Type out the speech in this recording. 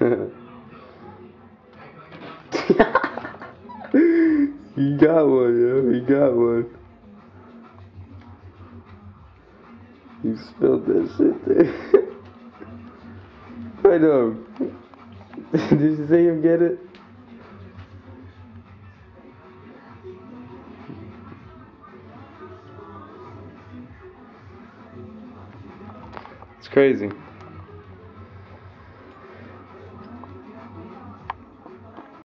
He got one, yo. He got one. You spilled that shit there. Wait up. Did you see him get it? It's crazy.